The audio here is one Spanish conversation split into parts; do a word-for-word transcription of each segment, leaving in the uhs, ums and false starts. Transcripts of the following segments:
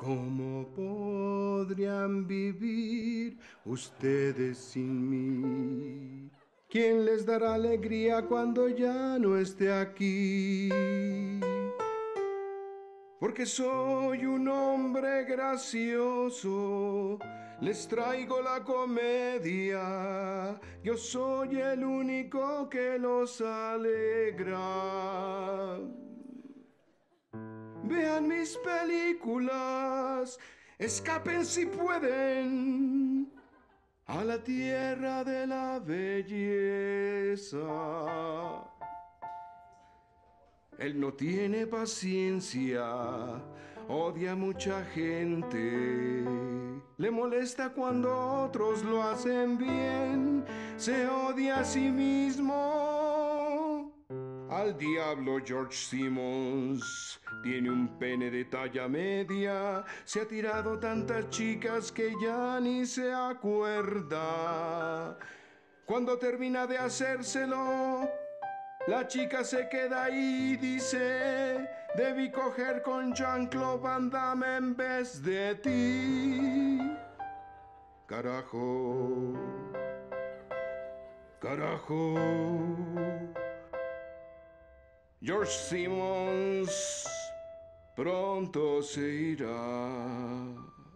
¿Cómo podrían vivir ustedes sin mí? ¿Quién les dará alegría cuando ya no esté aquí? Porque soy un hombre gracioso, les traigo la comedia, yo soy el único que los alegra. Vean mis películas, escapen si pueden a la tierra de la belleza. Él no tiene paciencia, odia a mucha gente, le molesta cuando otros lo hacen bien, se odia a sí mismo. Al diablo George Simmons, tiene un pene de talla media, se ha tirado tantas chicas que ya ni se acuerda. Cuando termina de hacérselo, la chica se queda ahí y dice: debí coger con Jean-Claude Van Damme en vez de ti. Carajo, carajo. George Simmons pronto se irá.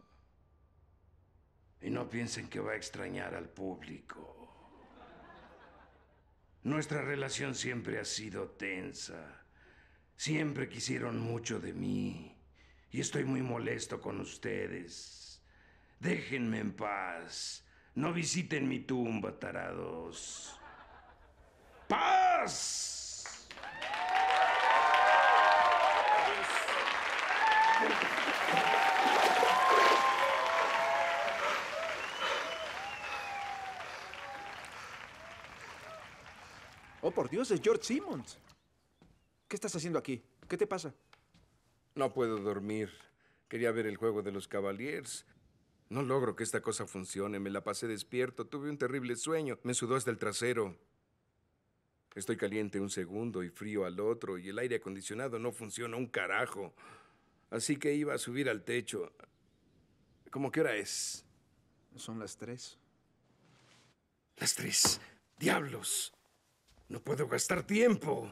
Y no piensen que va a extrañar al público. Nuestra relación siempre ha sido tensa. Siempre quisieron mucho de mí. Y estoy muy molesto con ustedes. Déjenme en paz. No visiten mi tumba, tarados. ¡Paz! Oh, por Dios, es George Simmons. ¿Qué estás haciendo aquí? ¿Qué te pasa? No puedo dormir. Quería ver el juego de los Cavaliers. No logro que esta cosa funcione. Me la pasé despierto. Tuve un terrible sueño. Me sudó hasta el trasero. Estoy caliente un segundo y frío al otro. Y el aire acondicionado no funciona un carajo. Así que iba a subir al techo. ¿Cómo qué hora es? Son las tres. Las tres. ¡Diablos! No puedo gastar tiempo.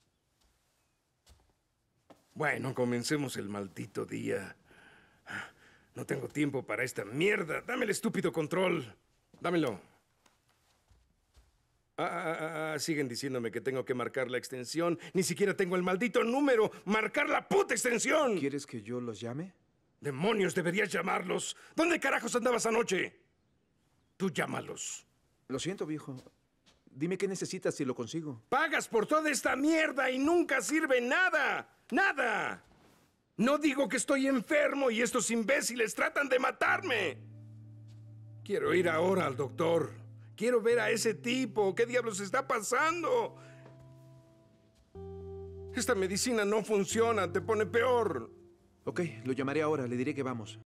Bueno, comencemos el maldito día. No tengo tiempo para esta mierda. Dame el estúpido control. Dámelo. Ah, ah, ah, siguen diciéndome que tengo que marcar la extensión. Ni siquiera tengo el maldito número. ¡Marcar la puta extensión! ¿Quieres que yo los llame? ¡Demonios, deberías llamarlos! ¿Dónde carajos andabas anoche? Tú llámalos. Lo siento, viejo. Dime qué necesitas y lo consigo. Pagas por toda esta mierda y nunca sirve nada. ¡Nada! No digo que estoy enfermo y estos imbéciles tratan de matarme. Quiero ir ahora al doctor. Quiero ver a ese tipo. ¿Qué diablos está pasando? Esta medicina no funciona. Te pone peor. Ok, lo llamaré ahora. Le diré que vamos.